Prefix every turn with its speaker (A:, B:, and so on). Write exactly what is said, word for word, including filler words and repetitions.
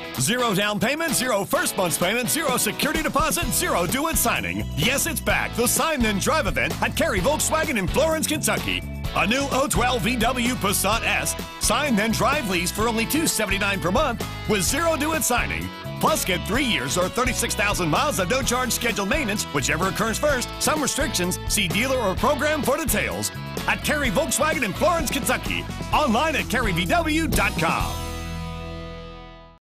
A: Zero down payment, zero first month's payment, zero security deposit, zero due at signing. Yes, it's back. The Sign Then Drive event at Cary Volkswagen in Florence, Kentucky. A new oh twelve V W Passat S. Sign Then Drive lease for only two hundred seventy-nine dollars per month with zero due at signing. Plus, get three years or thirty-six thousand miles of no-charge scheduled maintenance, whichever occurs first. Some restrictions. See dealer or program for details. At Cary Volkswagen in Florence, Kentucky. Online at Cary V W dot com.